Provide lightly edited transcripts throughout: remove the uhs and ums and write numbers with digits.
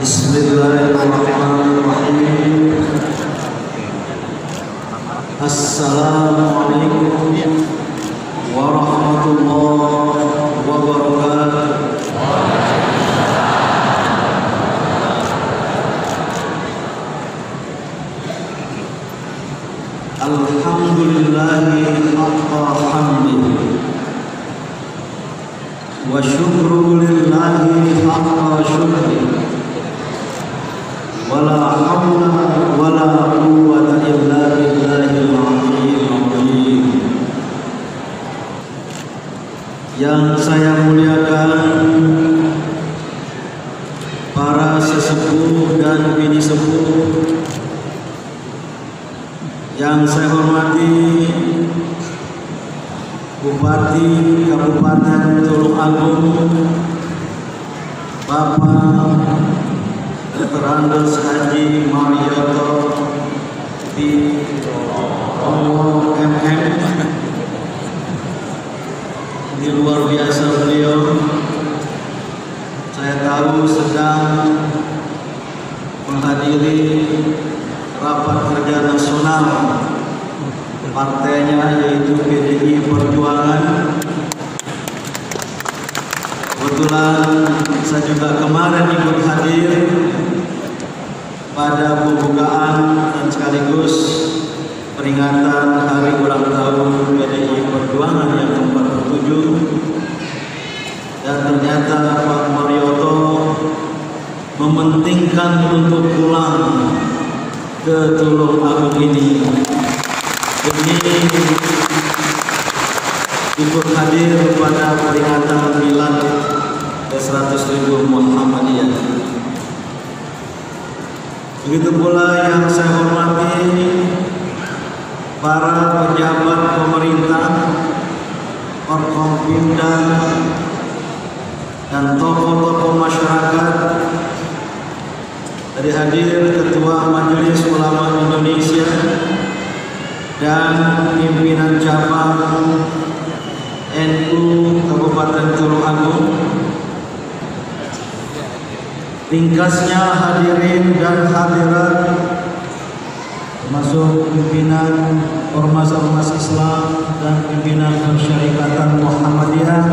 Bismillahirrahmanirrahim. Assalamualaikum warahmatullahi wabarakatuh. Alhamdulillahi haqqa hamdihi wa syukru lillahi haqqa syukrihi. Wala hawla wala quwwata illa billahil aliyyil azim. Yang saya muliakan para sesepuh dan bini sepuh, yang saya hormati Bupati Kabupaten Tulungagung Bapak Dr. Andes Haji Marioto MM. Ini luar biasa beliau. Saya tahu sedang menghadiri rapat kerja nasional partainya, yaitu PDI Perjuangan. Kebetulan saya juga kemarin ikut hadir pada pembukaan dan sekaligus peringatan hari ulang tahun PDI Perjuangan yang ke-47, dan ternyata Pak Marioto mementingkan untuk pulang ke Tulungagung ini demi ikut hadir pada peringatan milad ke-100.000 Muhammadiyah. Begitu pula yang saya hormati para pejabat pemerintah, Forkompimda, dan tokoh-tokoh masyarakat. Tadi hadir Ketua Majelis Ulama Indonesia dan pimpinan cabang NU Kabupaten Tulungagung. Ringkasnya hadirin dan hadirat, termasuk pimpinan ormas-ormas Islam dan pimpinan Persyarikatan Muhammadiyah,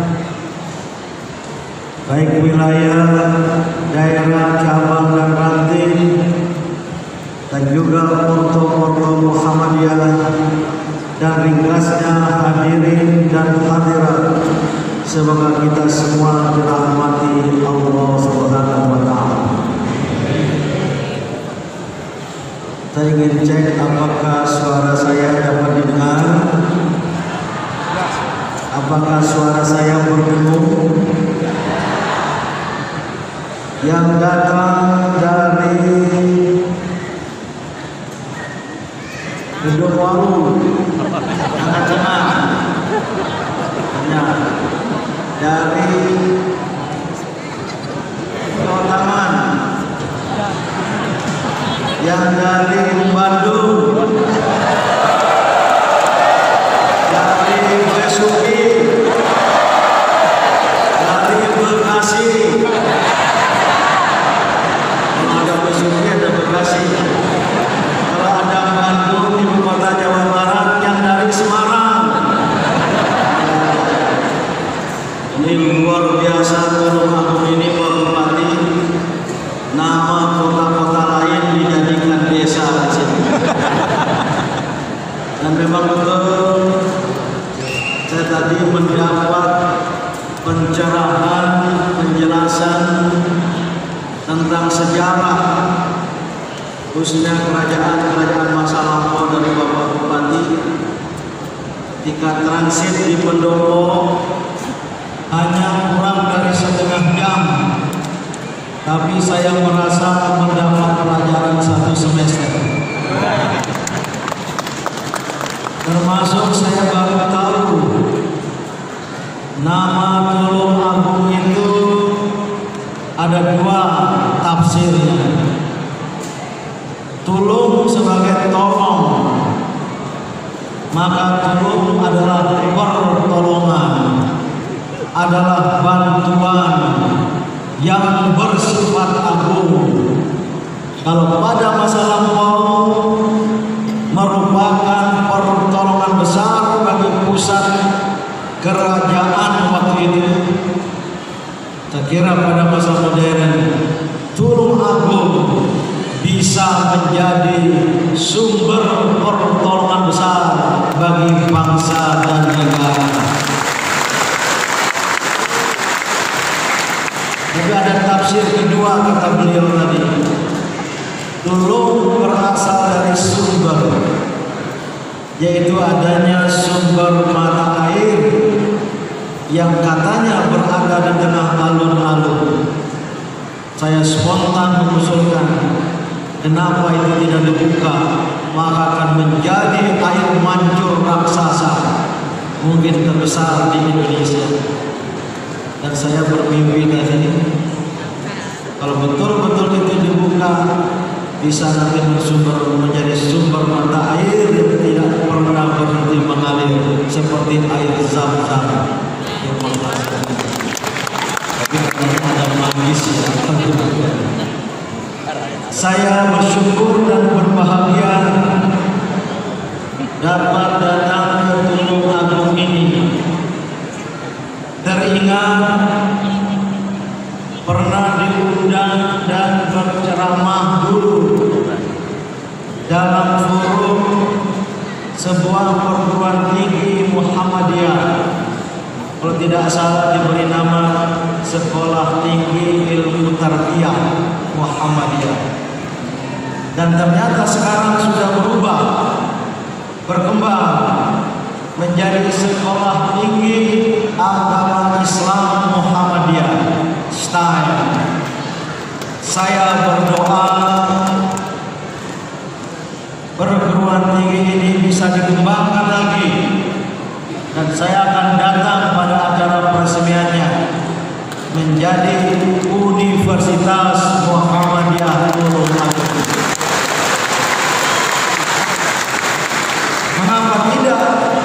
baik wilayah, daerah, cabang dan ranting, dan juga porto-porto Muhammadiyah, dan ringkasnya hadirin dan hadirat, semoga kita semua dirahmati Allah Subhanahu wa Ta'ala. Saya ingin cek apakah suara saya dapat didengar, apakah suara saya berdengung. Yang datang dari Gedung Waru, dari Taman, yang dari Bandung, dari Besuki, dari Bekasi. Kalau ada Besuki ada Bekasi. Kalau ada Bandung, ibu kota Jawa Barat, yang dari Semarang. Ini luar biasa Tulungagung ini, Pak Bupati. Nama kota-kota lain dijadikan desa di sini. Dan memang betul, saya tadi mendapat pencerahan, penjelasan tentang sejarah khususnya kerajaan masa lampau dari Bapak Bupati. Ketika transit di Pendopo hanya kurang dari setengah jam, tapi saya merasa mendapat pelajaran 1 semester. Termasuk saya baru tahu nama Tulungagung itu ada 2 tafsirnya. Tulung sebagai tolong, maka tulung adalah pertolongan, adalah bantuan, yang bersifat agung. Kalau pada masa lampau merupakan pertolongan besar bagi pusat kerajaan waktu itu, saya kira pada masa modern Tulung Agung bisa menjadi sumber pertolongan besar bagi bangsa dan negara. Tapi ada tafsir kedua kata beliau tadi. Tulung berasal dari sumber, yaitu adanya sumber mata air yang katanya berada di tengah alun-alun. Saya spontan mengusulkan, kenapa itu tidak dibuka, maka akan menjadi air mancur raksasa, mungkin terbesar di Indonesia. Dan saya bermimpi tadi, kalau betul-betul itu dibuka, bisa nanti bersumber menjadi sumber mata air yang tidak pernah berhenti mengalir seperti air Zam-Zam. Tapi katanya ada magis ya. Saya bersyukur dan berbahagia dapat datang ke Tulung Agung ini. Teringat pernah diundang dan berceramah dulu dalam forum sebuah perguruan tinggi Muhammadiyah, kalau tidak salah diberi nama Sekolah Tinggi Ilmu Tarbiyah Muhammadiyah, dan ternyata sekarang sudah berubah, berkembang menjadi Sekolah Tinggi Agama Islam Muhammadiyah STAI. Saya berdoa perguruan tinggi ini bisa dikembangkan lagi, dan saya akan datang pada acara peresmiannya menjadi Universitas Muhammadiyah Tulung Agung. Mengapa tidak?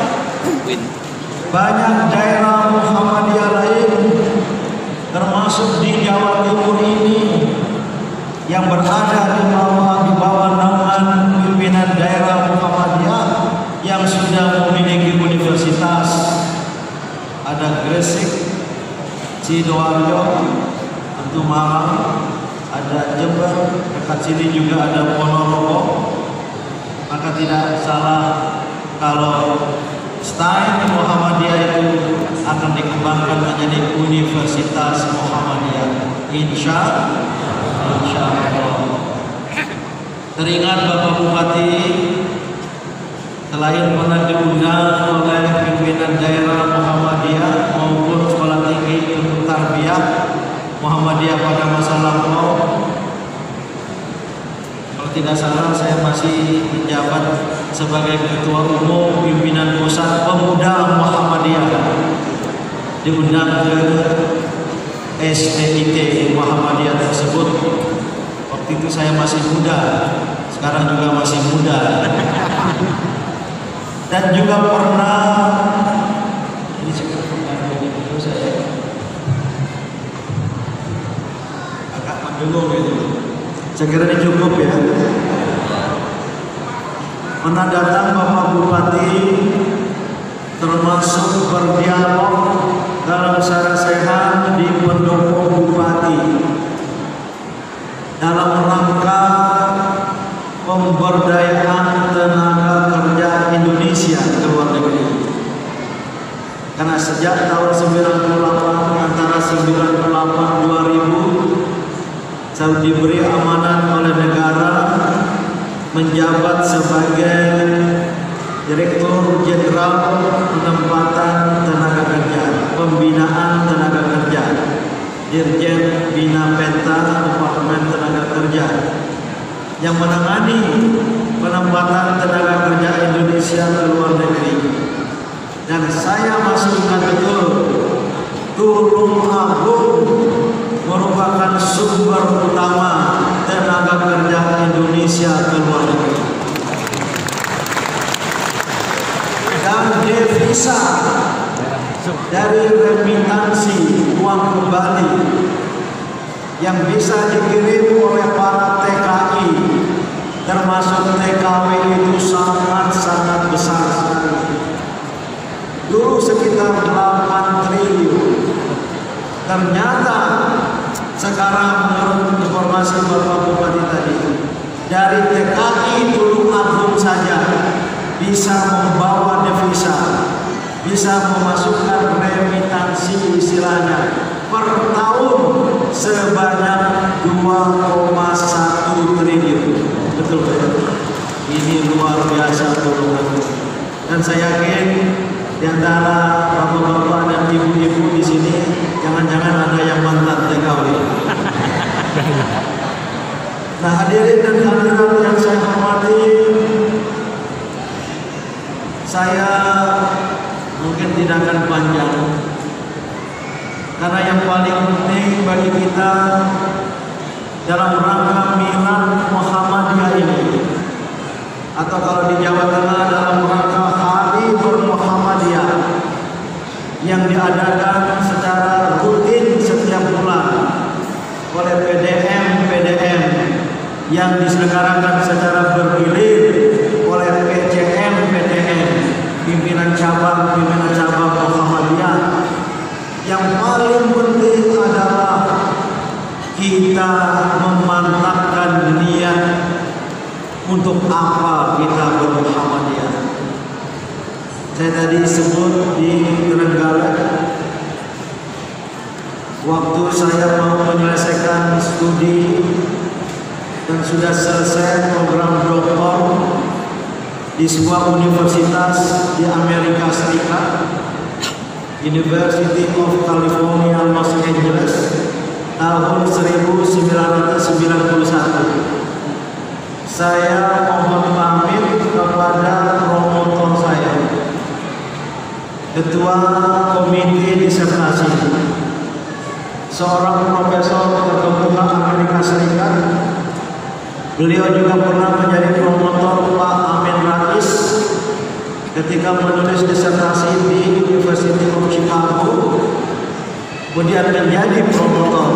Banyak daerah Muhammadiyah lain, termasuk di Jawa Timur ini, yang berada di bawah naungan pimpinan daerah Muhammadiyah yang sudah memiliki universitas. Ada Gresik, Sidoarjo, tentu Malang, ada Jember, dekat sini juga ada Ponorogo. Maka tidak salah kalau STAI Muhammadiyah itu akan dikembangkan menjadi Universitas Muhammadiyah. Insya Allah. Teringat Bapak Bupati selain pernah diundang oleh pimpinan daerah Muhammadiyah maupun Sekolah Tinggi Ilmu Tarbiyah Muhammadiyah pada masa lampau, kalau tidak salah saya masih menjabat sebagai Ketua Umum Pimpinan Pusat Pemuda Muhammadiyah, diundang ke STIT Muhammadiyah tersebut. Waktu itu saya masih muda, sekarang juga masih muda. Dan juga pernah ini saya agak mendulung itu. Saya kira ini cukup ya. Pernah datang Bapak Bupati, termasuk berdialog dalam cara sehat di pendopo Bupati dalam rangka pemberdayaan tenaga kerja Indonesia ke luar negeri. Karena sejak tahun 98, antara 98 2000, saya diberi amanat oleh negara menjabat sebagai Direktur Jenderal Penempatan Tenaga Kerja, Pembinaan Tenaga Kerja, Dirjen Bina Penta Departemen Tenaga Kerja, yang menangani penempatan tenaga kerja Indonesia ke luar negeri. Dan saya masih ingat betul, Tulung Agung merupakan sumber utama tenaga kerja Indonesia ke luar negeri. Dan devisa dari remitansi uang kembali yang bisa dikirim oleh para TKI, termasuk TKW itu sangat-sangat besar sekali. Dulu sekitar 8 triliun. Ternyata sekarang menurut informasi Bapak Bupati tadi, dari TKI Tulung Agung saja bisa membawa devisa, bisa memasukkan remitansi istilahnya per tahun sebanyak 2,1 triliun. Betul betul. Ini luar biasa Tulung Agung. Dan saya yakin di antara bapak-bapak dan ibu-ibu di sini jangan-jangan ada yang mantan TKW. Nah, hadirin dan hadirat yang saya hormati, saya mungkin tidak akan panjang, karena yang paling penting bagi kita dalam rangka Milad Muhammadiyah ini, atau kalau di Jawa Tengah dalam rangka Hari Bermuhammadiyah yang diadakan secara rutin setiap bulan oleh PDM yang diselenggarakan secara bergilir oleh PCM-PDM, pimpinan cabang Muhammadiyah. Yang paling penting adalah kita memantapkan niat untuk apa kita bermuhammadiyah. Saya tadi sebut di Trenggalek, waktu saya mau menyelesaikan studi dan sudah selesai program doktor di sebuah universitas di Amerika Serikat, University of California, Los Angeles, tahun 1991. Saya mohon pamit kepada promotor saya, ketua komite disertasi, seorang profesor terkemuka Amerika Serikat. Beliau juga pernah menjadi promotor Pak Amin Rais ketika menulis disertasi di University of Chicago, kemudian menjadi promotor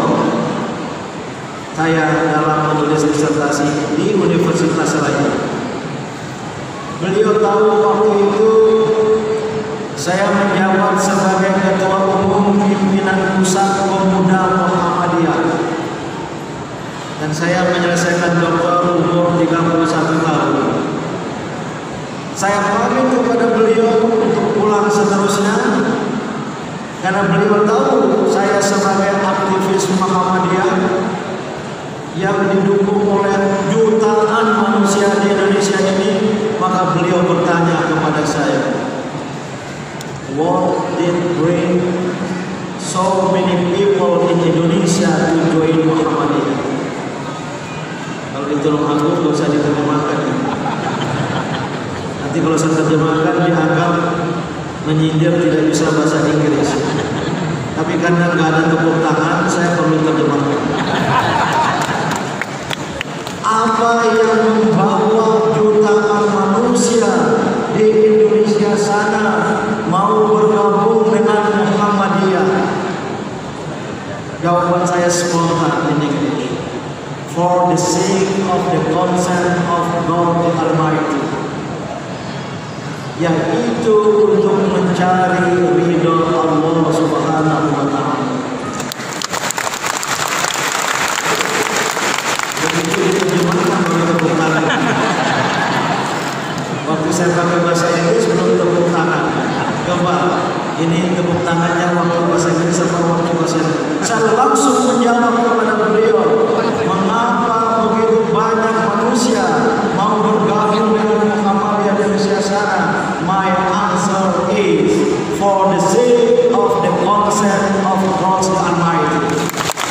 saya dalam menulis disertasi di universitas lain. Beliau tahu waktu itu saya menjabat sebagai ketua umum pimpinan pusat pemuda Muhammadiyah, dan saya menyelesaikan doktor umur 31 tahun. Saya pamit kepada beliau untuk pulang seterusnya, karena beliau tahu saya sebagai aktivis Muhammadiyah yang didukung oleh jutaan manusia di Indonesia ini. Maka beliau bertanya kepada saya, what did bring so many people in Indonesia to join Muhammadiyah? Kalau di Tulung Agung gak usah diterjemahkan ya. Nanti kalau saya terjemahkan dianggap menyindir tidak bisa bahasa Inggris. Tapi karena nggak ada tepuk tangan, saya perlu terjemahkan. Apa yang membawa jutaan manusia di Indonesia sana mau bergabung dengan Muhammadiyah? Jawaban saya spontan in English. For the sake of the consent of God the Almighty, yang itu untuk mencari ridho Allah Subhanahu wa Ta'ala. Begitu diterjemahkan oleh tepuk tangan. Waktu saya pakai bahasa Inggris belum tepuk tangan. Coba ini tepuk tangannya waktu bahasa Inggris atau waktu bahasa Inggris. Saya langsung menjawab kepada beliau, mengapa begitu banyak manusia mau bergabung dengan Muhammadiyah di Indonesia sana? My answer is for the sake of the concept of God the Almighty.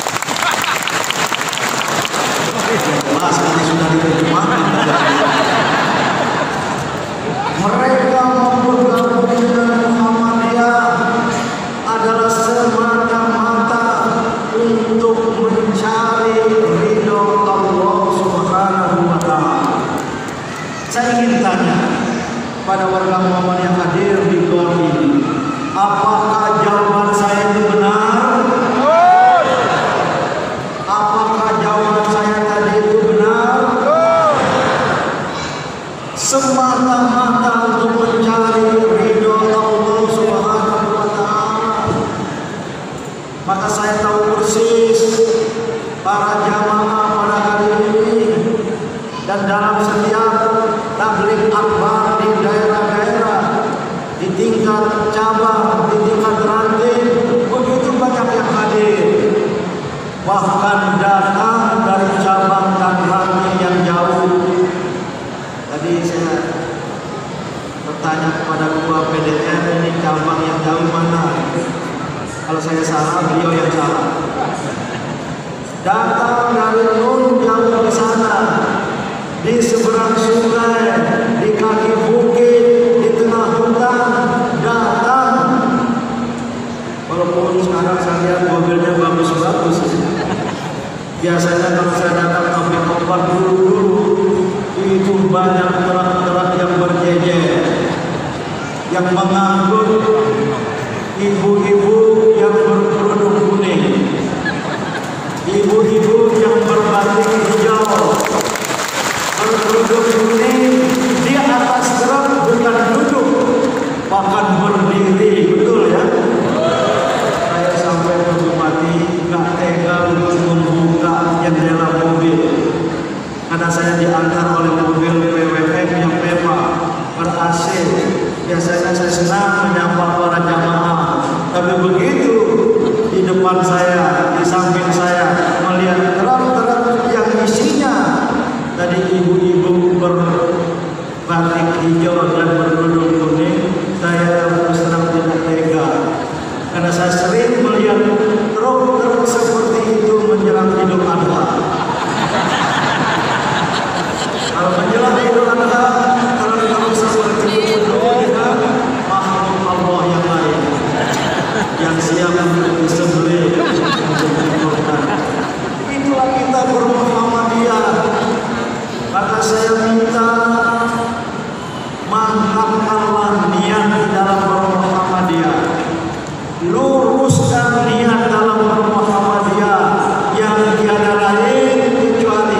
Jelas karena sudah diterjemahkan. Mereka mau bergabung dengan Muhammadiyah adalah semata-mata untuk mencari ridho Allah Subhanahu wa Ta'ala. Saya ingin tanya pada warga Muhammad yang hadir di luar ini, apakah jawaban saya itu benar? Apa semata-mata untuk mencari ridho Allah Subhanahu wa Ta'ala. Maka saya tahu persis para jamaah pada hari ini dan dalam setiap tabligh akbar di daerah-daerah, di tingkat cabang, di tingkat ranting, begitu banyak yang hadir, bahkan datang dari cabang dan ranting yang jauh. Tadi saya bertanya kepada ketua PDR, ini cabang yang jauh mana? Kalau saya salah, beliau yang salah. Datang dari Nun jauh di sana, di seberang sungai, di kaki bukit, di tengah hutan, datang. Walaupun sekarang saya lihat mobilnya bagus-bagus. Biasanya kalau saya datang ke tempat dulu itu banyak truk-truk yang berjejer, yang mengangkut ibu-ibu yang berkerudung kuning, ibu-ibu yang berbatik hijau, berkerudung kuning, di atas truk bukan duduk, bahkan berdiri, betul ya? Saya sampai mati nggak tega untuk membuka jendela mobil, karena saya diantar oleh mobil PWM yang mewah ber-AC. Biasanya saya senang menyapa para jamaah, tapi begitu di depan saya, di samping saya melihat truk-truk yang isinya tadi ibu-ibu berbatik hijau dan berkerudung kuning, saya terus terang tidak tega, karena saya sering melihat truk-truk seperti itu menjelang Idul Adha. Kalau menjelang Idul Adha, truk-truk seperti itu melihat makhluk Allah yang lain yang siap untuk disembelih, untuk dikurban. Itulah kita bermuhammadiyah. Maka saya minta mantapkanlah niat di dalam bermuhammadiyah, luruskan niat dalam bermuhammadiyah yang tiada lain kecuali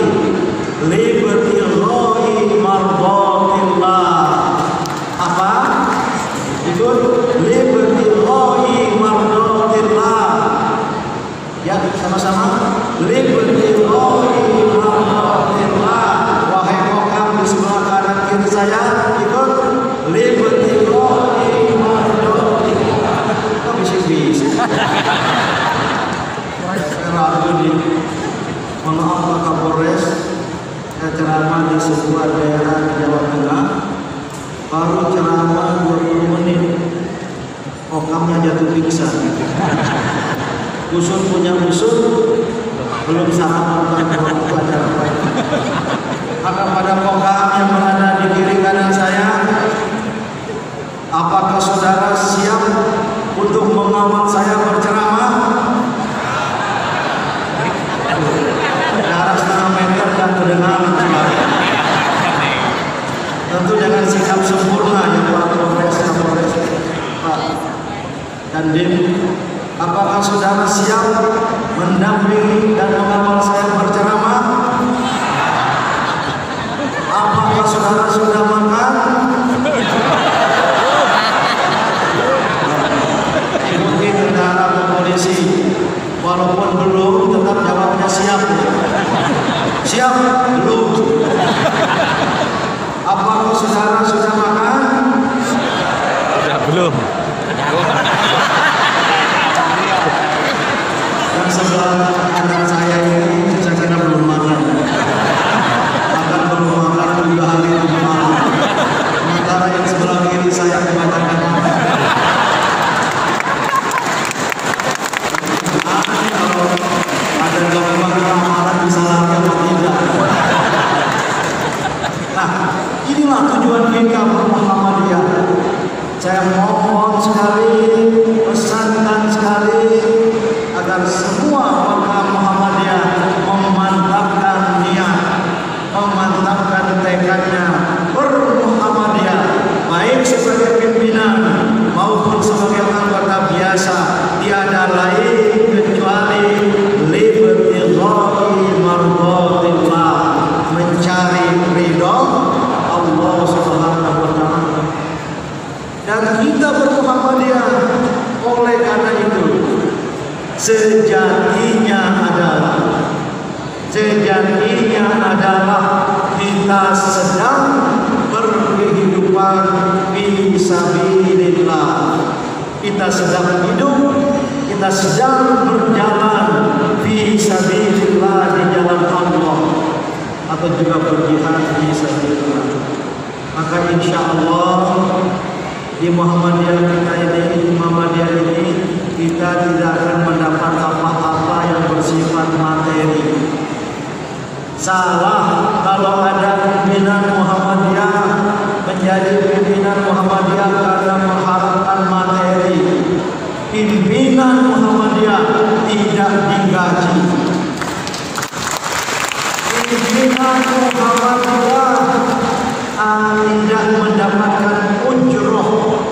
libtighai mardatillah. Apa? Itu libtighai mardatillah. Ya, sama-sama. Libtighai mardatillah. Wahai kokam di sebelah kanan kiri saya, ikut libtighai mardatillah. Kok bisik-bisik? Ragu di Mohon maaf Pak Kapolres, saya ceramah di sebuah daerah di Jawa Tengah, baru ceramah 20 menit, kokamnya jatuh pingsan. Usun punya usun, belum sarapan waktu acara. Maka pada kokam yang berada di kiri kanan saya, apakah saudara siap untuk mengawal saya berceramah? Jarak setengah meter dan kedengaran sekali. Tentu dengan sikap sempurna yang Pak Kapolres, Pak Dandim. Apakah saudara siap mendampingi dan mengawal saya berceramah? Apakah saudara sudah makan? Ikuti kendaraan polisi. Walaupun belum, tetap jawabnya siap. Siap? Belum. Apakah saudara sudah makan? Sudah belum. Yang sebelah kanan saya ini saya kira belum makan. Akan belum makan juga hari itu malam. Sementara yang sebelah kiri saya kebanyakan makan. Kalau ada yang marah bisa lari atau tidak. yakinnya adalah kita sedang berkehidupan fi sabilillah. Kita sedang hidup, kita sedang berjalan fi sabilillah, di jalan Allah, atau juga berjihad fi sabilillah. Maka insya Allah di Muhammadiyah ini kita tidak akan mendapat apa-apa yang bersifat materi. Salah kalau ada pimpinan Muhammadiyah menjadi pimpinan Muhammadiyah karena mengharapkan materi. Pimpinan Muhammadiyah tidak digaji. Pimpinan Muhammadiyah tidak mendapatkan ujroh.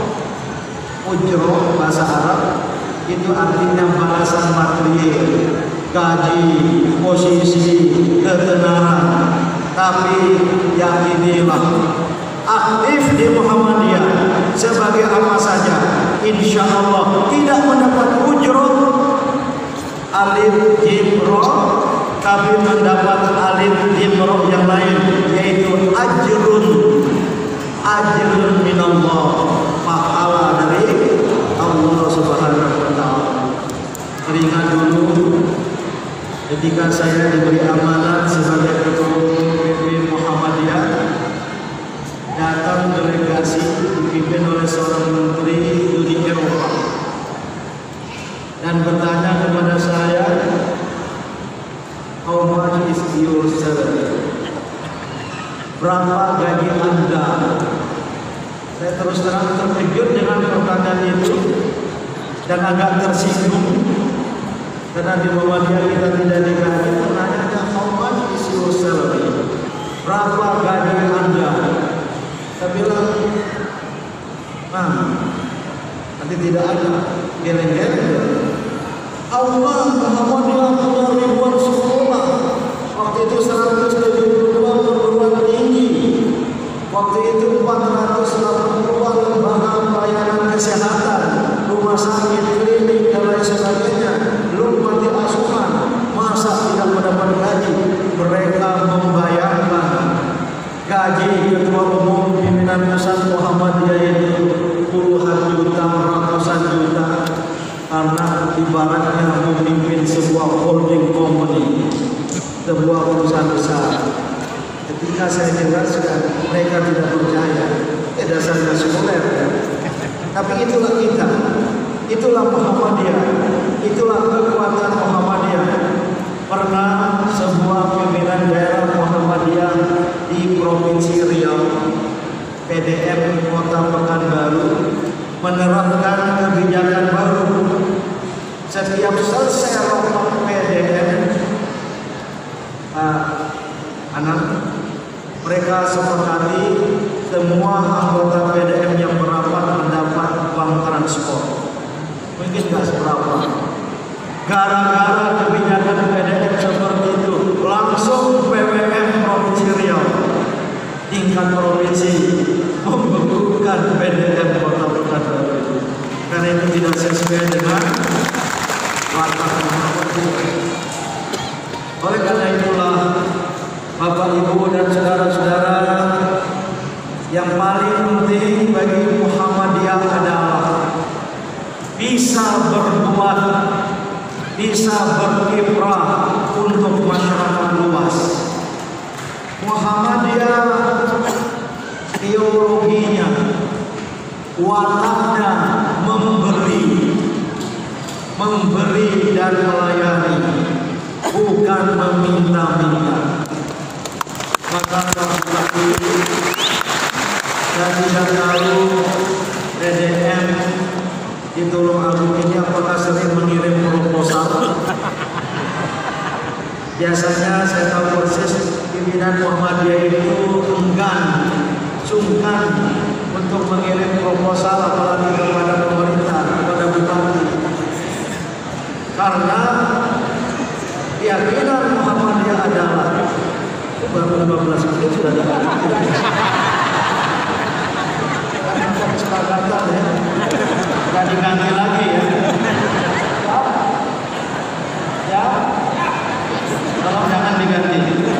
Ujroh bahasa Arab itu artinya balasan material, gaji, posisi, ketenaran. Tapi yakinilah, aktif di Muhammadiyah sebagai apa saja, insya Allah tidak mendapat ujroh alif jimroh, tapi mendapat alif jimroh yang lain, yaitu ajrun minallah, pahala dari Allah Subhanahu wa ta'ala. Teringat dulu ketika saya diberi amanat sebagai ketua PP Muhammadiyah, datang delegasi dipimpin oleh seorang menteri Uni Eropa dan bertanya kepada saya, how much is your salary? Berapa gaji Anda? Saya terus terang terkejut dengan pertanyaan itu dan agak tersinggung, karena di Muhammadiyah kita tidak digaji. Pertanyaannya, how much is your salary? Berapa gaji Anda? Saya bilang, nanti tidak ada geleng-geleng. Allah Muhammadiyah punya ribuan sekolah. Waktu itu 172 perguruan tinggi. Waktu itu 480 lembaga pelayanan kesehatan, rumah sakit, klinik, dan lain sebagainya. Belum panti asuhan. Masa tidak mendapat gaji? Mereka membayarkan gaji ketua umum pimpinan pusat Muhammadiyah itu puluhan juta, ratusan juta, karena ibaratnya memimpin sebuah holding company, sebuah perusahaan besar. Ketika saya jelaskan, mereka tidak percaya. Dasarnya sekuler. Tapi itulah kita, itulah Muhammadiyah, itulah kekuatan Muhammadiyah. Pernah sebuah pimpinan daerah Muhammadiyah di Provinsi Riau, PDM Kota Pekanbaru, menerapkan kebijakan baru. Setiap selesai rapat PDM, mereka sepakati semua anggota PDM yang merapat mendapat uang transport. Mungkin nggak seberapa. Gara-gara kebijakan PDM seperti itu, langsung PWM Provinsi Riau tingkat provinsi membekukan PDM Kota Pekanbaru karena itu tidak sesuai dengan peraturan Muhammadiyah. Oleh karena itulah, Bapak Ibu dan saudara-saudara, yang paling penting bagi Muhammadiyah adalah bisa berbuat, bisa berkiprah untuk masyarakat luas. Muhammadiyah teologinya, wataknya memberi dan melayani, bukan meminta-minta. Maka kalau dan tidak tahu PDM di Tulungagung ini apakah sering mengirim proposal. Biasanya saya tahu persis pimpinan Muhammadiyah itu sungkan untuk mengirim proposal, apalagi kepada pemerintah, kepada bupati, karena keyakinan Muhammadiyah adalah baru 15 menit sudah dapat. Kesepakatan ya, nggak diganti lagi ya. Ya, tolong jangan diganti.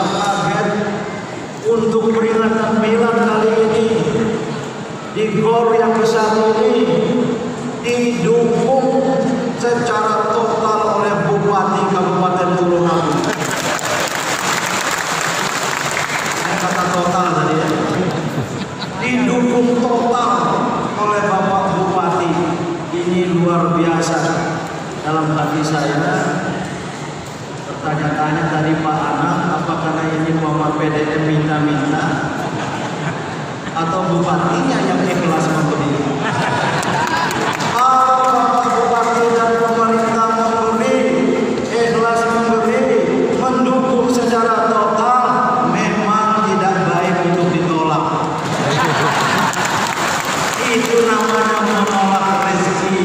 kaget untuk peringatan milad kali ini di GOR yang besar ini didukung secara total oleh Bupati Kabupaten Tulungagung. Saya kata total tadi ya. Didukung total oleh Bapak Bupati. Ini luar biasa. Dalam hati saya bertanya-tanya tadi Pak Anang, apakah ini Muhammad PDM minta-minta atau bupatinya yang ikhlas memberi? Bapak Bupati dan pemerintah memberi, ikhlas memberi, mendukung secara total, memang tidak baik untuk ditolak. Itu namanya menolak rezeki.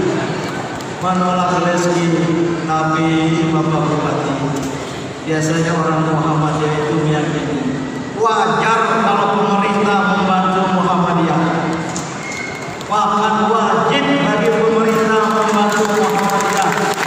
Menolak rezeki. Tapi Bapak Bupati, biasanya orang Muhammadiyah itu meyakini wajar kalau pemerintah membantu Muhammadiyah. Bahkan wajib bagi pemerintah membantu Muhammadiyah.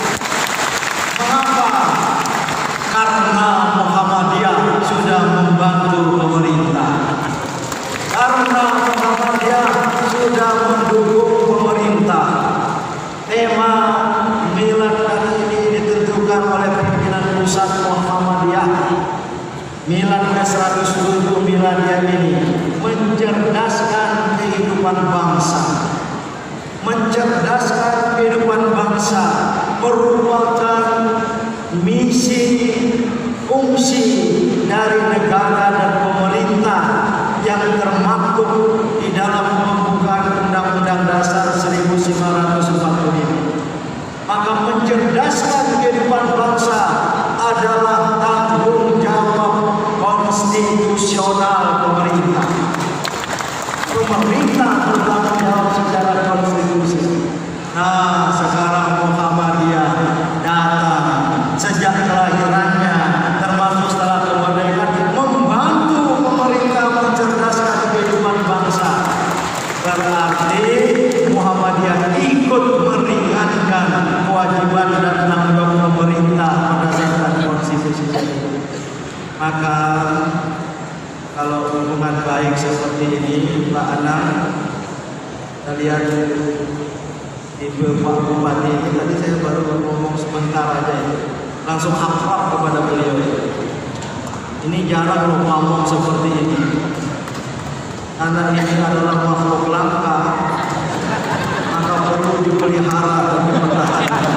Mengapa? Karena Muhammadiyah sudah membantu pemerintah. Karena Muhammadiyah sudah mendukung pemerintah. Tema milad kali ini ditentukan oleh pimpinan pusat Muhammadiyah. Milad ke-107 Miladiyah ini mencerdaskan kehidupan bangsa. Mencerdaskan kehidupan bangsa merupakan misi, fungsi dari negara dan pemerintah yang termaktub di dalam pembukaan Undang-Undang Dasar 1945. Maka mencerdaskan kehidupan bangsa adalah tanggung jawab konstitusional pemerintah. Pemerintah bertanggung jawab secara konstitusi. Nah, sekarang Muhammadiyah datang sejak kelahirannya, termasuk setelah kemerdekaan, membantu pemerintah mencerdaskan kehidupan bangsa. Berarti Muhammadiyah ikut meringankan kewajiban dan tanggung jawab pemerintah berdasarkan konstitusi. Maka kalau hubungan baik seperti ini, Pak Anang, kita lihat Ibu Pak Bupati ini tadi saya baru ngomong sebentar aja ya, langsung akrab kepada beliau. Ini jarang loh ngomong seperti ini, karena ini adalah makhluk langka, maka perlu dipelihara dan dipertahankan.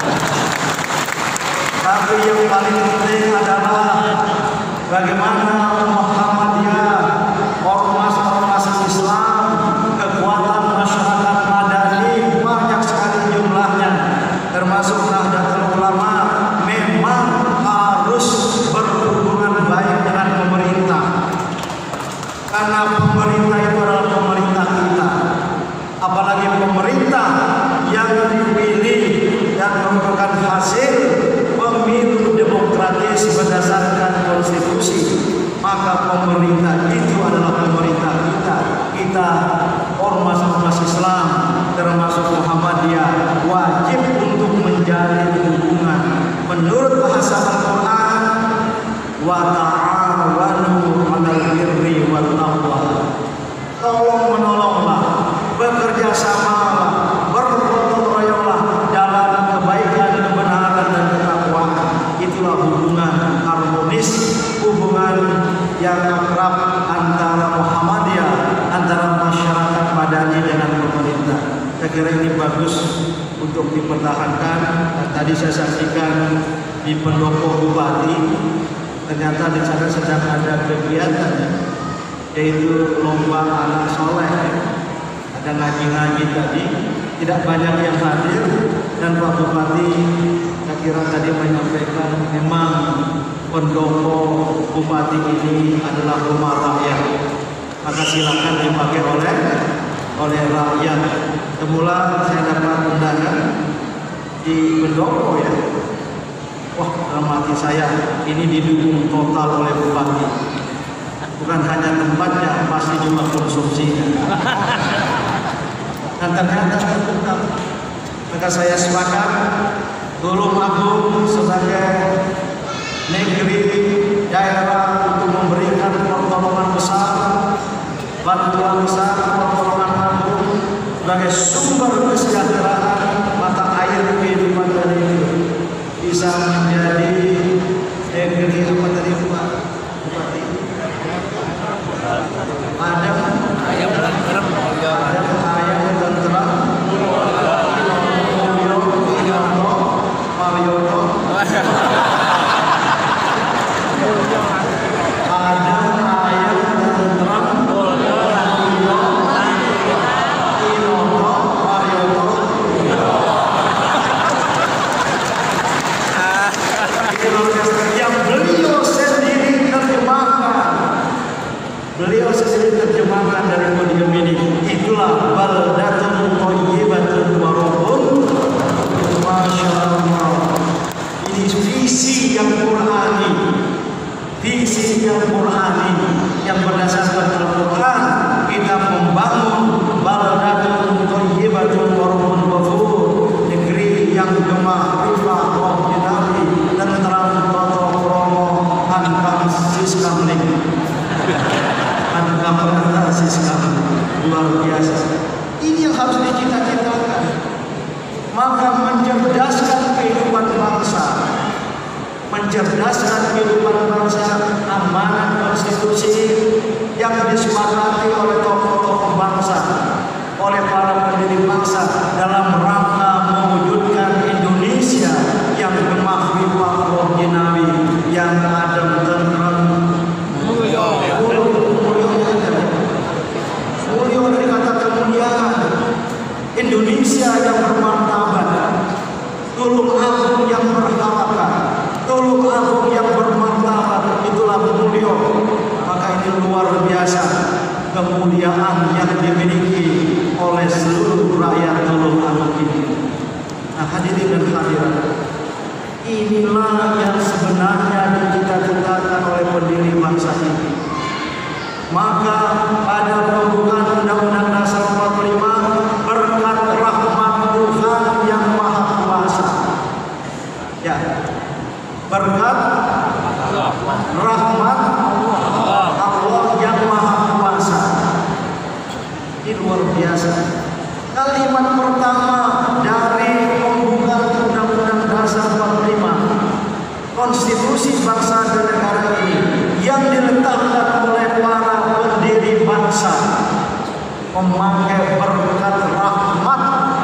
Tapi yang paling penting adalah bagaimana Muhammadiyah, ormas-ormas Islam, kekuatan masyarakat madani banyak sekali jumlahnya, termasuk Nahdlatul Ulama, memang harus berhubungan baik dengan pemerintah. Karena pemerintah itu adalah pemerintah kita. Apalagi pemerintah yang dipilih dan merupakan hasil pemilu demokratis berdasarkan konstitusi, maka pemerintah itu adalah pemerintah kita. Kita ormas-ormas Islam termasuk Muhammadiyah wajib untuk menjalin hubungan menurut bahasa Al-Quran, wa ta'awanu 'alal birri wat taqwa. Tolong menolonglah, bekerja samalah, bergotong royonglah dalam kebaikan, kebenaran dan ketakwaan. Itulah hubungan harmonis, hubungan yang akrab antara Muhammadiyah, antara masyarakat madani dengan pemerintah. Saya kira ini bagus untuk dipertahankan. Dan tadi saya saksikan di pendopo Bupati, ternyata di sana sedang ada kegiatan, yaitu lomba anak soleh. Ada ngaji-ngaji tadi, tidak banyak yang hadir, dan Pak Bupati saya kira tadi menyampaikan memang pendopo Bupati ini adalah rumah rakyat, maka silakan dipakai oleh rakyat. Semula saya dapat undangan di pendopo ya. Wah, dalam hati saya ini didukung total oleh Bupati. Bukan hanya tempatnya, pasti juga konsumsinya. Dan ternyata benar. Maka saya sepakat Tulungagung sebagai negeri daerah sebagai sumber kesejahteraan mata air kehidupan tadi itu bisa menjadi negeri apa tadi Pak Bupati? Adem ayam tentrem, ayam tentrem, Mariono, beliau sendiri terjemahkan dari podium ini. Itulah baldatun thayyibatun wa rabbun. Masya Allah. Ini visi yang Qur'ani, visi yang Qur'ani yang berdasarkan Al-Quran. Kita membangun baldatun thayyibatun wa rabbun ghafur, negeri yang gemah rifah wabjinari dan terang toto kromo hantam siskamling. Luar biasa. Ini yang harus dicita-citakan. Maka mencerdaskan kehidupan bangsa, mencerdaskan kehidupan bangsa, amanat konstitusi yang disepakati oleh tokoh-tokoh bangsa, oleh para pendiri bangsa dalam rangka mewujudkan Indonesia yang gemah rifah wabjinawi, yang adem tentrem. Mulia dari kata kemuliaan, Indonesia yang bermartabat, Tulung Agung yang berharapkan, Tulung Agung yang bermartabat, itulah mulia. Maka ini luar biasa kemuliaan yang dimiliki oleh seluruh rakyat Tulung Agung ini. Nah, hadirin dan hadirat, inilah yang sebenarnya dicita-citakan oleh pendiri bangsa ini. Maka pada pembukaan Undang-Undang Dasar 45, berkat rahmat Tuhan yang Maha Kuasa, ya, berkat rahmat Allah yang Maha Kuasa, ini luar biasa. Kalimat pertama dari pembukaan Undang-Undang Dasar 45, konstitusi bangsa dan negara ini yang diletakkan oleh para pendiri bangsa memakai berkat rahmat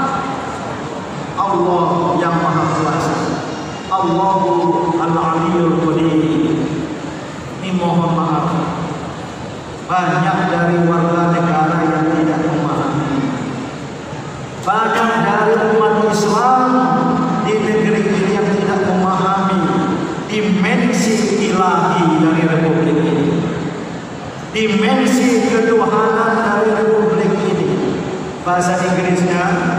Allah yang Maha Kuasa, Allahu Al-Aliyyul Qadir. Ini mohon maaf, banyak dari warga negara yang tidak memahami, banyak dari umat Islam di negeri ini yang tidak memahami dimensi ilahi dari republik ini, dimensi ketuhanan dari republik ini. Bahasa Inggrisnya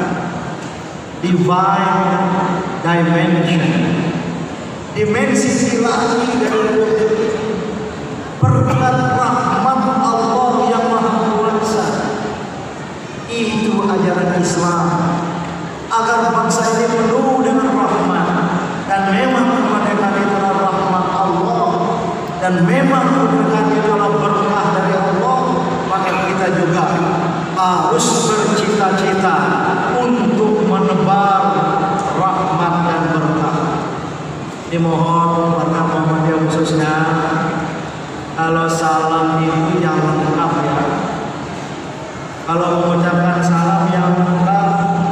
divine dimension, dimensi ilahi dari republik ini. Berkat rahmat Allah yang Maha Kuasa, itu ajaran Islam, agar bangsa ini penuh dengan rahmat. Dan memang kemerdekaan itu adalah rahmat Allah, dan memang kemerdekaan itu adalah berkah dari Allah. Maka kita juga harus bercita-cita untuk menebar rahmat dan berkah. Dimohon warga Muhammadiyah khususnya, kalau salam itu yang lengkap ya. Kalau mengucapkan salam yang lengkap,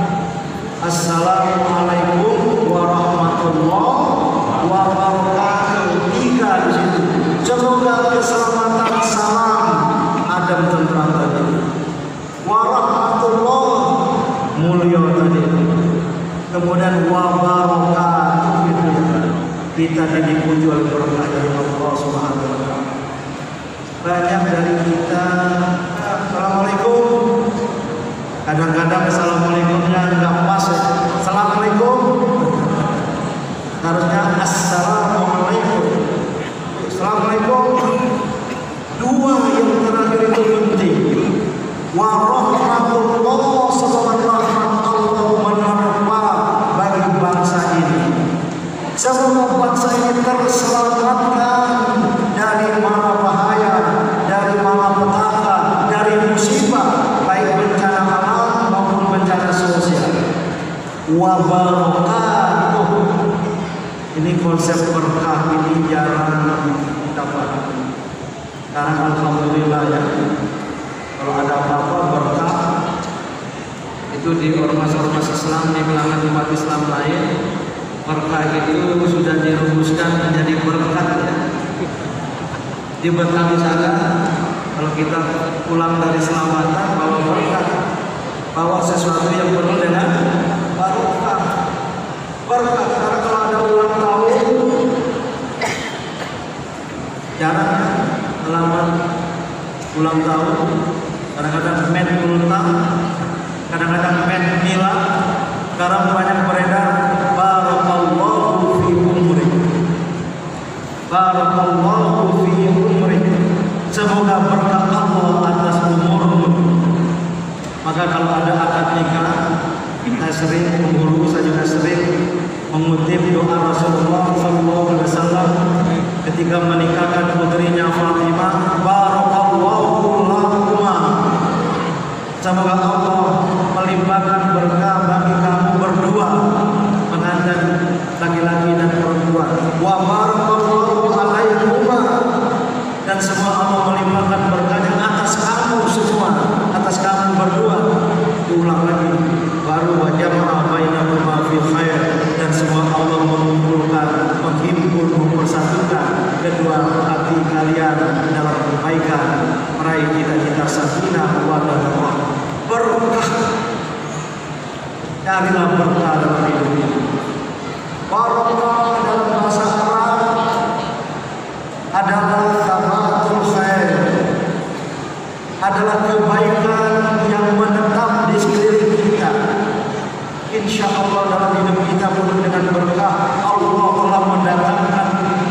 Assalamualaikum warahmatullahi wabarakatuh. 3 di situ. Semoga keselamatan, salam, adem tentram tadi. Warahmatullahi mulia tadi. Kemudian wabarakatuh gitu ya. Kita dipuji oleh berkah dari Allah Subhanahu wa taala. Banyak dari kita Assalamualaikum. Kadang-kadang assalamualaikumnya nggak pas ya. Assalamualaikum. Harusnya assalamualaikum. Assalamualaikum. 2 yang terakhir itu penting. Warahmatullah, semoga rahmat Allah menerpa bagi bangsa ini. Semoga bangsa ini terselamatkan dari mara bahaya, dari wabarakatuh. Ini konsep berkah ini jarang dapat. Sekarang alhamdulillah ya, kalau ada apa-apa berkah itu di ormas-ormas Islam, di kalangan umat Islam lain, berkah itu sudah dirumuskan menjadi berkat ya. Di Betawi sana kalau kita pulang dari selamatan bawa berkat, bawa sesuatu yang penuh dengan barokah. Berkat karena kalau ada ulang tahun jarang ya selamat ulang tahun, kadang-kadang men ultah, kadang-kadang men mila. Sekarang banyak beredar barakallahu fi umri, barakallahu fi umri, semoga berkah Allah atas umurmu. Maka kalau ada akad nikah, saya sering mengguru, saya juga sering mengutip doa Rasulullah SAW ketika menikahkan putrinya Fatimah, barakallahu lahuma, semoga Allah melimpahkan berkah bagi kamu berdua, pengantin laki-laki dan perempuan, wa barakallahu alaikuma, dan semua Allah melimpahkan berkahnya atas kamu semua, atas kamu berdua. Diulang lagi, baru wa jama'a bainakuma fi khair, dan semua Allah mengumpulkan, menghimpun, mempersatukan kedua hati kalian dalam kebaikan, meraih cita-cita sakinah wa rahmah. Berkah, carilah berkah dalam hidup ini. Barakah dalam bahasa Arab adalah thamatul khair, adalah kebaikan yang menetap di sekeliling kita. Insya Allah dalam hidup kita penuh dengan berkah. Allah telah mendatangkan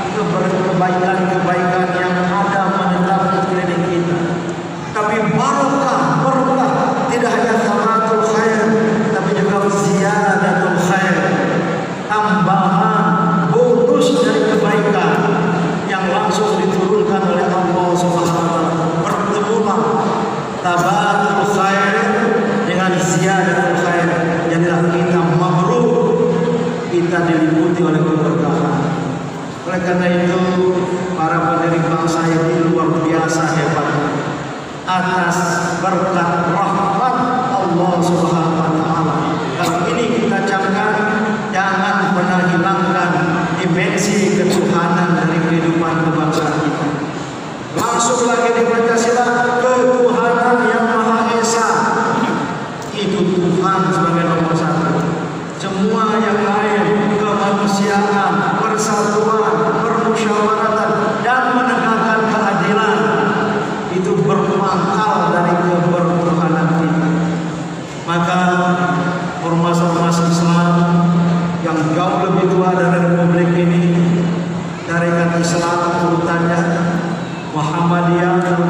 kebaikan-kebaikan yang ada menetap di sekeliling kita. Tapi berkah tidak hanya thamatul khair, tapi juga ziyadatul khair, tambahan bonus dari kebaikan yang langsung diturunkan oleh Allah Subhanahu wa taala. Bertemulah tabatul khair dengan ziyadatul khair, jadilah kita mabrur, kita diliputi oleh keberkahan. Oleh karena itu para pendiri bangsa ini luar biasa hebatnya atas berkat rahmat Allah Subhanahu wa taala. Kalau ini kita camkan, jangan pernah hilangkan dimensi ketuhanan dari kehidupan kebangsaan kita. Langsung lagi di Pancasila, ketuhanan yang Maha Esa. Itu Tuhan sebagai nomor satu. Semua yang lain, kemanusiaan, persatuan, permusyawaratan, dan menegakkan keadilan, itu berpangkal dari kebertuhanan kita. Maka ormas-ormas Islam yang jauh lebih tua dari republik ini, Tarekat Islam urutannya Muhammadiyah tahun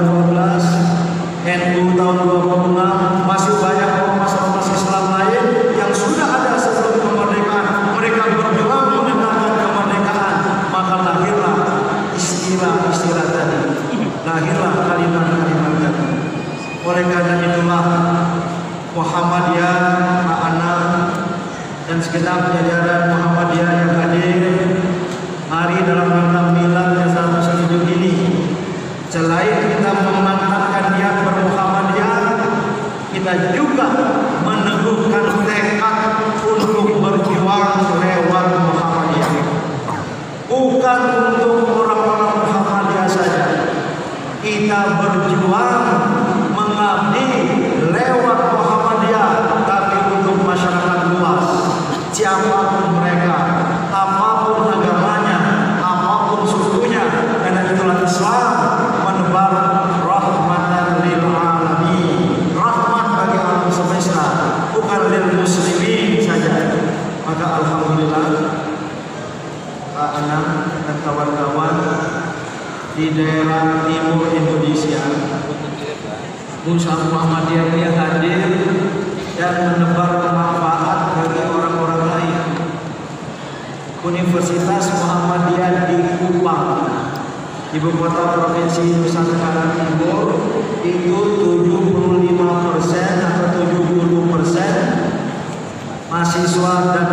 12, NU tahun 26, masih banyak ormas-ormas Islam lain yang sudah ada sebelum kemerdekaan. Mereka berjuang menegakkan kemerdekaan, maka lahirlah istilah-istilah tadi, lahirlah kalimat-kalimat tadi. Oleh karena itulah Muhammadiyah, Pak Ana, dan segenap jajaran Muhammadiyah yang hadir hari dalam rangka milad yang 107 ini, selain kita memantapkan niat bermuhammadiyah, kita juga meneguhkan tekad untuk berjuang lewat Muhammadiyah. Bukan untuk orang-orang Muhammadiyah saja, kita berjuang mengabdi lewat Muhammadiyah, tapi untuk masyarakat luas, siapapun mereka, apapun agamanya, apapun sukunya. Karena itulah Islam menebar rahmatan lil alamin, rahmat bagi alam semesta, bukan lil muslimin saja. Maka alhamdulillah Pak Anam dan kawan-kawan di daerah timur Indonesia, Usaha Muhammadiyah yang hadir dan menebar manfaat bagi orang-orang lain. Universitas Muhammadiyah di Kupang, ibu kota provinsi Nusa Tenggara Timur, itu 75% atau 70% mahasiswa dan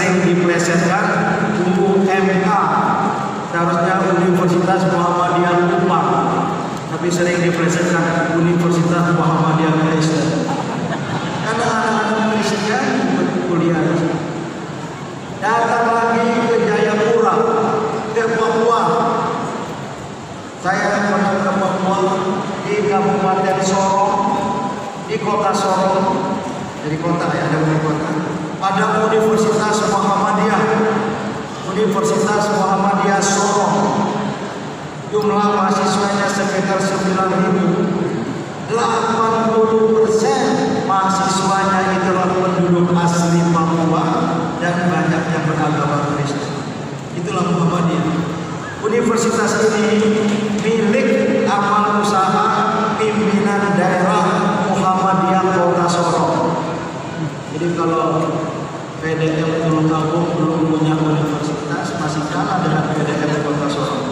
sering diplesetkan UMK, seharusnya Universitas Muhammadiyah Kupang, tapi sering diplesetkan Universitas Muhammadiyah Kristen. Karena anak-anak Kristen kuliah. Datang lagi ke Jayapura, ke Papua. Saya pernah ke Papua di Kabupaten Sorong, di Kota Sorong, jadi kota ya, ada di kota. Pada Universitas Muhammadiyah, Universitas Muhammadiyah Sorong, jumlah mahasiswanya sekitar 9.000. 80% mahasiswanya itulah penduduk asli Papua dan banyak yang beragama Kristen. Itulah Muhammadiyah. Universitas ini milik amal usaha pimpinan daerah Muhammadiyah Kota Sorong. Jadi kalau PDM Tulungagung belum punya universitas, masih kalah dengan PDM Kota Sorong.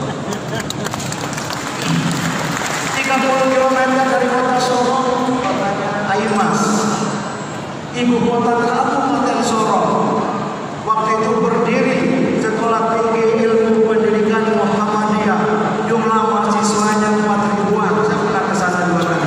30 km dari Kota Sorong, kotanya Aimas, ibu kota Kabupaten Sorong. Waktu itu berdiri Sekolah Tinggi Ilmu Pendidikan Muhammadiyah. Jumlah mahasiswanya 4.000-an. Saya pernah ke sana 2 kali.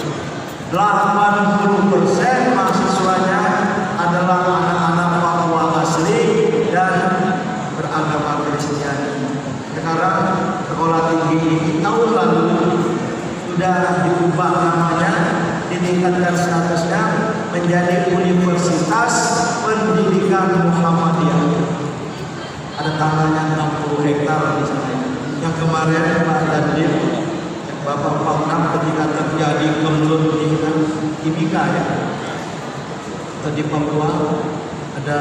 80% mahasiswanya adalah anak-anak Papua asli dan beragama Kristen. Sekarang Sekolah Tinggi ini tahun lalu sudah diubah namanya, ditingkatkan statusnya menjadi Universitas Pendidikan Muhammadiyah. Ada tanahnya 60 hektar di sana. Yang kemarin Pak Dandim, Bapak Pangdam, ketika terjadi kemelut di Timika ya, di Papua, ada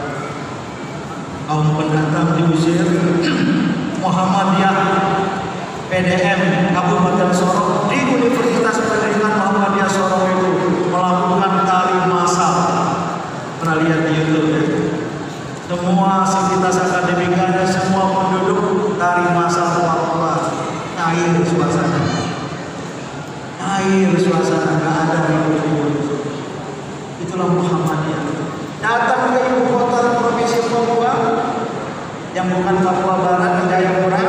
kaum pendatang diusir. Muhammadiyah PDM Kabupaten Sorong di Universitas Pendidikan Muhammadiyah Sorong itu melakukan tari massal. Pernah lihat di YouTube ya? Semua sivitas akademikanya, semua penduduk tari massal Papua. Air suasana, nggak ada ribut-ribut. Itulah Muhammadiyah. Datang ke ibu kota provinsi Papua yang bukan Papua Barat, Jayapura.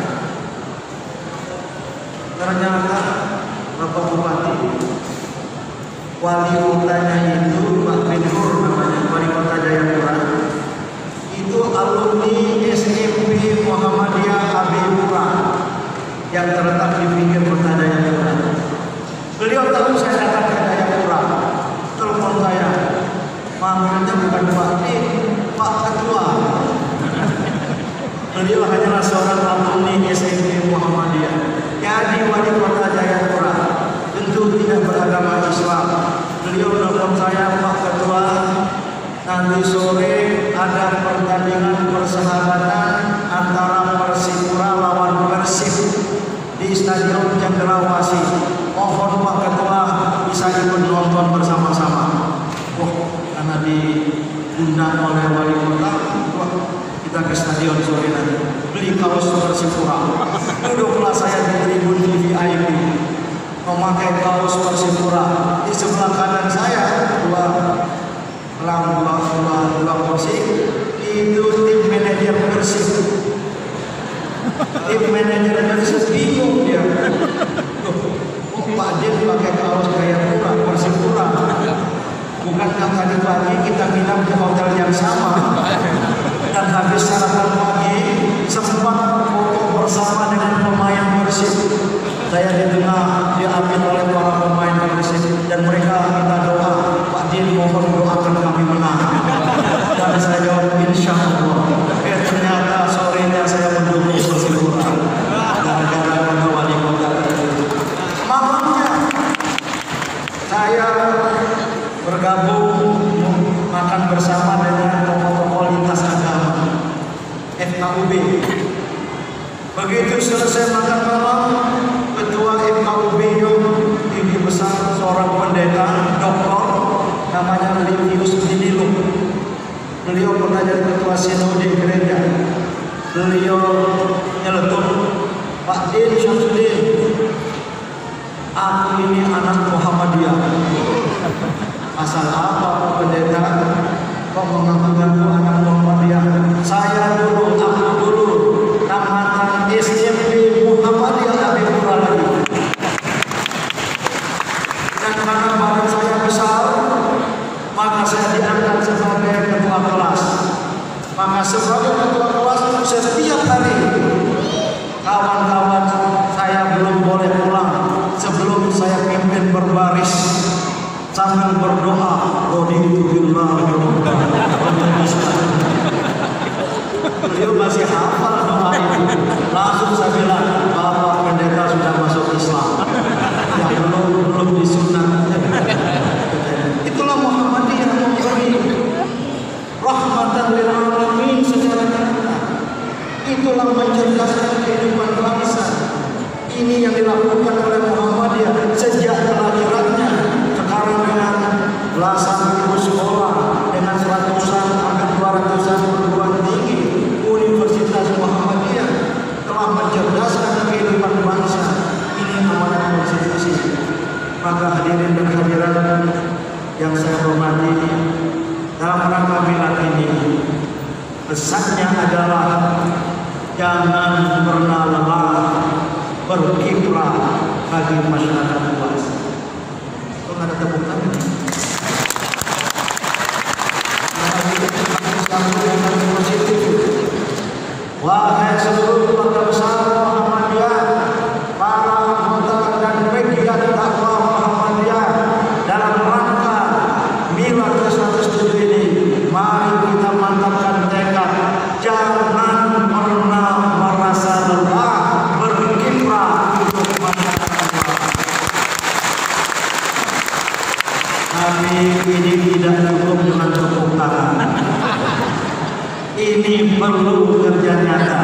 Ternyata Bapak Bupati, wali kotanya itu Pak Binur namanya, wali kota Jayapura, itu alumni SMP Muhammadiyah Habibura yang terletak di pinggir kota Jayapura. Beliau tahu saya datang ke Jayapura, telepon saya, manggilnya bukan Pak Din, Pak Ketua. Beliau hanyalah seorang alumni SMP Muhammadiyah. Jadi wali kota Jayapura tentu tidak beragama Islam. Beliau telepon saya, Pak Ketua, nanti sore ada pertandingan persahabatan antara Persipura lawan Persib di Stadion Cendrawasih. Mohon Pak Ketua bisa ikut nonton bersama-sama. Karena diundang oleh wali kota, kita ke stadion sore nanti. Beli kaos Persipura. Duduklah saya di tribun VIP, memakai kaos Persipura. Di sebelah kanan saya dua kursi itu tim manajer Persib. Tim manajer Persib bingung dia. Pak Din pakai kaos Jayapura, Persipura. Bukankah tadi pagi kita minum di hotel yang sama dan habis sarapan pagi sempat foto bersama dengan pemain Persib. Saya didengar diambil oleh para pemain Persib dan mereka minta doa, Pak Din mohon doakan kami menang. Dan saya jawab insya Allah. Ternyata sorenya saya mendukung Persipura. Gara-gara wali kota. Makanya saya bergabung makan bersama dengan tokoh-tokoh lintas agama FKUB. Begitu selesai makan malam, ketua FKUB yang tinggi besar, seorang pendeta, doktor, namanya Livius Dinilu. Beliau pernah jadi ketua sinode gereja. Beliau nyeletuk, Pak Din Syamsuddin, aku ini anak Muhammadiyah. Asal apa Pak Pendeta? Kok mengaku-ngaku anak Muhammadiyah? setiap hari kawan-kawan saya belum boleh pulang sebelum saya pimpin berbaris sambil berdoa, raditu billahi rabban. Beliau masih hafal doa itu. Langsung saya bilang, Bapak pendeta sudah masuk Islam. Yang belum disunat. Itulah Muhammadiyah rahmatan lil alamin secara nyata. Itulah mencerdaskan kehidupan bangsa. Ini yang dilakukan oleh Muhammadiyah sejak kelahirannya. Sekarang dengan belasan ribu sekolah, dengan seratusan hampir 200-an perguruan tinggi, Universitas Muhammadiyah telah mencerdaskan kehidupan bangsa. Ini amanat konstitusi. Maka hadirin dan hadirat yang saya hormati, dalam rangka milad ini pesannya adalah jangan pernah lelah berkiprah bagi masyarakat luas. Kalau ada tepuk tangan ini. Wahai seluruh keluarga besar Muhammadiyah, para anggota dan pegiat dakwah Muhammadiyah, dalam rangka milad ke-107 ini, mari kita mantapkan tekad, jangan pernah merasa lelah berkiprah untuk masyarakat. Tapi ini tidak cukup dengan tepuk tangan. Ini perlu kerja nyata,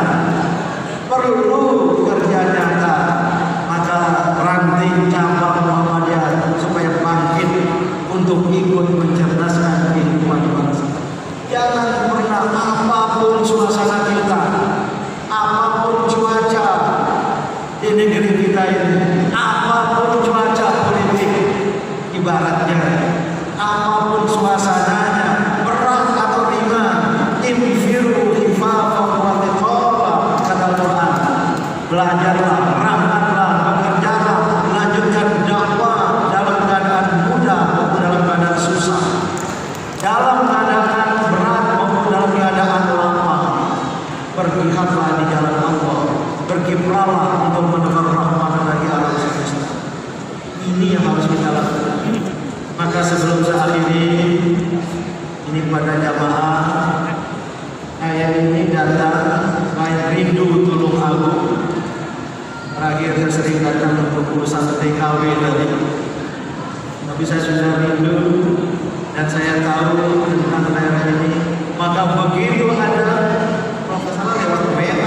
perlu kerja nyata. Maka ranting cabang Muhammadiyah supaya bangkit untuk ikut mencerdaskan kehidupan bangsa. Jangan pernah, apapun suasana kita, apapun cuaca di negeri kita ini, apapun cuaca politik, ibaratnya apapun suasananya, berat atau ringan, infiru khifafan wa thiqalan, kata Quran. Belajarlah, berangkatlah, bekerjalah, lanjutkan dakwah dalam keadaan mudah maupun dalam keadaan susah, dalam keadaan berat maupun dalam keadaan lapang. Berjihadlah di jalan Allah, berkiprahlah untuk menebar rahmat bagi alam semesta. Ini yang harus kita lakukan. Maka sebelum saya akhiri, ini pada jamaah, saya ini datang main rindu Tulung Agung. Terakhir saya sering datang untuk urusan TKW tadi, tapi saya sudah rindu dan saya tahu tentang daerah ini. Maka begitu ada profesor lewat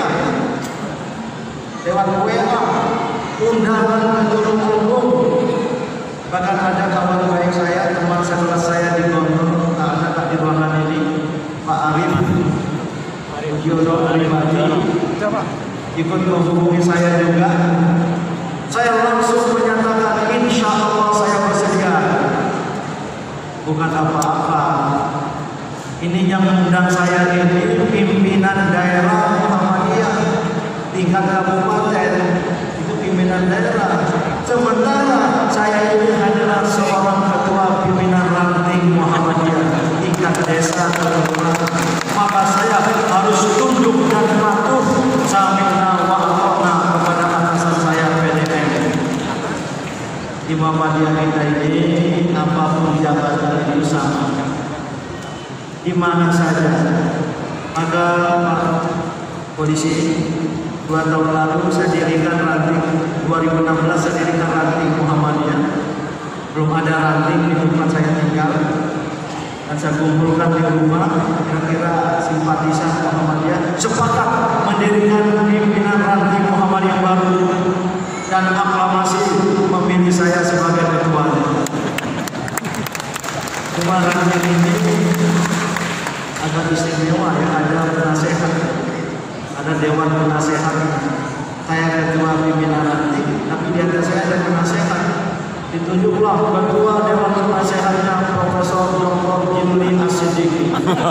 WA undangan ke Tulung Agung, bahkan ada kawan baik saya, teman sekelas saya di Gondor, ada Pak di ruangan ini, Pak Arif Yono Alibadi, ikut menghubungi saya juga. Saya langsung menyatakan, insya Allah saya bersedia. Bukan apa-apa, ini yang mengundang saya ini pimpinan daerah Muhammadiyah tingkat kabupaten, itu pimpinan daerah. Sementara saya ini adalah seorang ketua pimpinan ranting Muhammadiyah tingkat desa kelurahan. Maka saya harus tunduk dan patuh sami'na wa ata'na kepada atasan saya PDM. Di Muhammadiyah kita ini apapun jabatan itu sama, di mana saja. Maka Pak Polisi, 2 tahun lalu saya dirikan ranting, 2016 saya dirikan ranting Muhammadiyah. Belum ada ranting di tempat saya tinggal, dan saya kumpulkan di rumah kira-kira simpatisan Muhammadiyah, sepakat mendirikan pimpinan ranting Muhammadiyah baru dan aklamasi memilih saya sebagai ketuanya. Cuma ranting ini agak istimewa ya, ada penasehat, ada dewan penasehat. Saya ketua pimpinan ranting, tapi di atas saya ada penasehat. Ditunjuklah ketua dewan penasehatnya Profesor Dr. Jimli As-Siddiqi.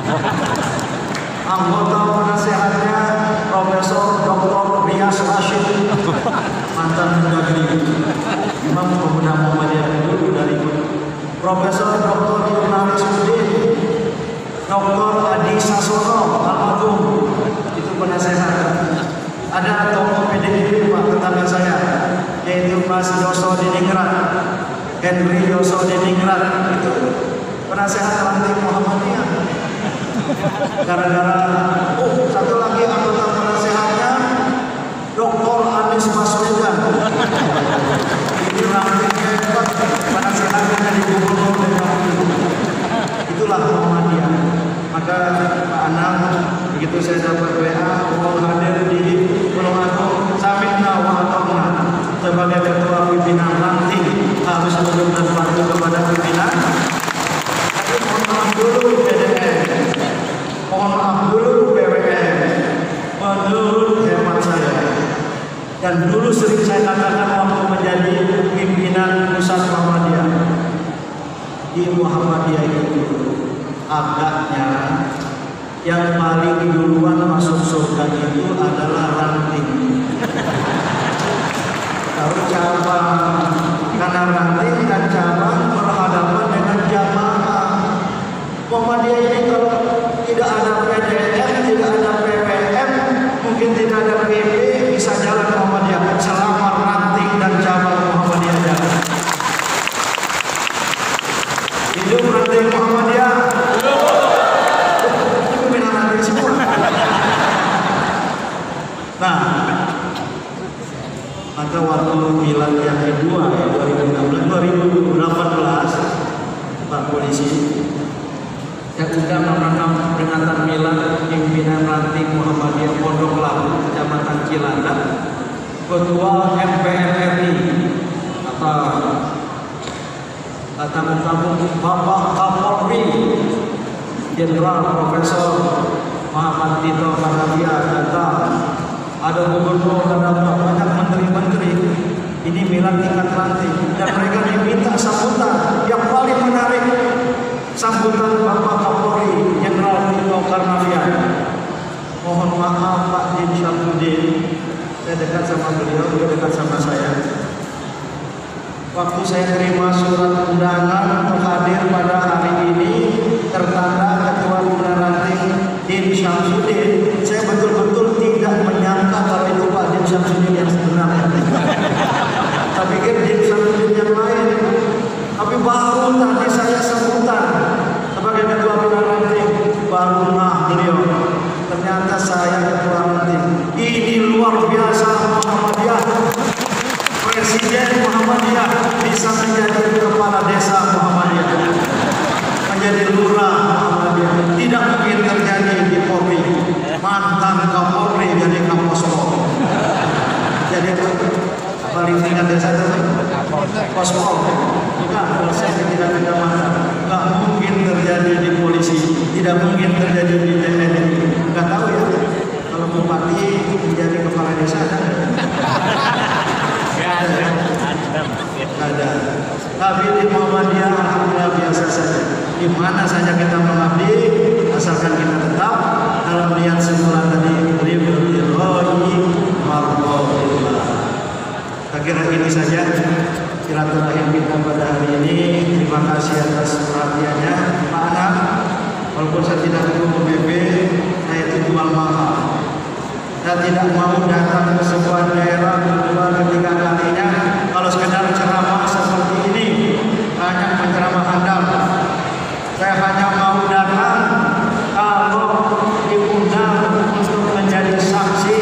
Anggota penasehatnya Profesor Dr. Rias Rashid, mantan Mendagri, Imam Pemuda Muhammadiyah dulu dari Profesor Dr. Jurnalis Udin, Dr. Adi Sasono Almarhum, itu penasehat. Mas Yosodiningrat, Henry Yosodiningrat, itu penasehat ranting Muhammadiyah. Gara-gara satu lagi anggota penasehatnya Dr. Anies Baswedan. Ini ranting hebat, penasehatnya dari Gubernur DKI. Itulah Muhammadiyah. Maka Pak Anang, begitu saya dapat WA, mau hadir di Gunung Agung, samikna wa ata'na. Sebagai ketua pimpinan ranting harus tunduk dan patuh kepada pimpinan. Tapi mohon maaf dulu PDN, mohon maaf dulu BWN. Menurut hemat saya, dan dulu sering saya katakan waktu menjadi pimpinan pusat Muhammadiyah, di Muhammadiyah itu agaknya yang paling duluan masuk surga itu adalah ranting. Tahu cabang, karena ranting dan cabang berhadapan dengan jamaah. Muhammadiyah ini kalau tidak ada PDM, tidak ada PPM, mungkin tidak ada PP, bisa jalan Muhammadiyah selama ranting dan cabang Muhammadiyah jalan. Hidup ranting Muhammadiyah. Nah, maka waktu milad yang kedua ya 2018 Pak Polisi yang undang merekam peringatan milad pimpinan ranting Muhammadiyah Pondok Labu Kecamatan Cilandak, Ketua MPR RI tamu-tamu Bapak Kapolri Jenderal Profesor Muhammad Tito Karnavian datang. Ada gubernur, ada banyak menteri-menteri. Ini milad tingkat ranting dan mereka diminta sambutan yang paling menarik, sambutan Bapak Kapolri Jenderal Tito Karnavian. Mohon maaf Pak Din Syamsuddin, saya dekat sama beliau, dia dekat sama saya. Waktu saya terima surat undangan untuk hadir pada hari ini, tertanda Ketua Pimpinan Ranting Din Syamsuddin, saya betul-betul tidak menyangka kalau itu Pak Din Syamsuddin yang sebenarnya. Saya pikir Din Syamsuddin yang lain. Tapi baru tadi saya sebutan sebagai Ketua Pimpinan Ranting, baru beliau. Ternyata saya Ketua Ranting. Ini luar biasa Muhammadiyah. Presiden Muhammadiyah bisa menjadi kepala desa Muhammadiyah, menjadi lurah Muhammadiyah. Tidak mungkin terjadi di Polri. Mantan Kapolri jadi Kapospol. Jadi paling tingkat desa itu Pospol. Bukan, kalau saya tidak ada mantan. Nggak mungkin terjadi di polisi, tidak mungkin terjadi di TNI. Nggak tahu ya. Kalau bupati menjadi kepala desa ada. Tapi di Muhammadiyah alhamdulillah biasa saja. Di mana saja kita mengabdi, asalkan kita tetap dalam niat semula tadi ridhollahi mardhatillah. Kira ini saja silaturahim kita pada hari ini. Terima kasih atas perhatiannya Pak Anang. Walaupun saya tidak ketemu BP, saya itu jual mahal. Saya tidak mau datang ke sebuah daerah kedua ketiga kalinya kalau sekedar ceramah seperti ini, hanya penceramah handal. Saya hanya mau datang kalau diundang untuk menjadi saksi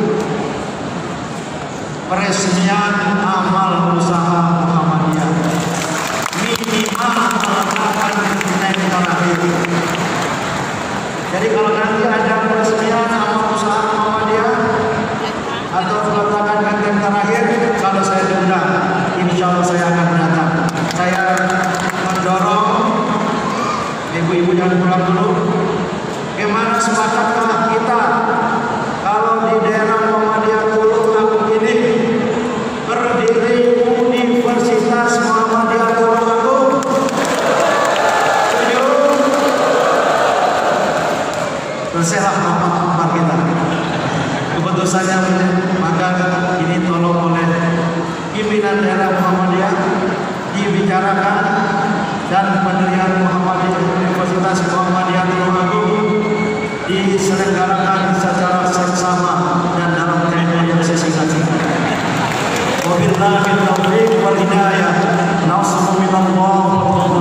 peresmian amal usaha Muhammadiyah. Minimal melakukan nilai terakhir. Jadi kalau nanti ada peresmian amal usaha Muhammadiyah atau peletakan kantin terakhir, kalau saya diundang, insya Allah saya akan datang. Saya mendorong ibu-ibu jangan pulang dulu. Bagaimana sepakatkah kita kalau di daerah Muhammadiyah Tulung Agung ini berdiri Universitas Muhammadiyah Tulung Agung? Setuju? Selesailah apa kita. Keputusannya maka ini tolong oleh pimpinan daerah Muhammadiyah dibicarakan dan pendirian Muhammadiyah Universitas Muhammadiyah Tulung Agung diselenggarakan secara seksama dan dalam tempo yang sesingkat-singkatnya. Wabillahi التوفيق والهداية، نصر من الله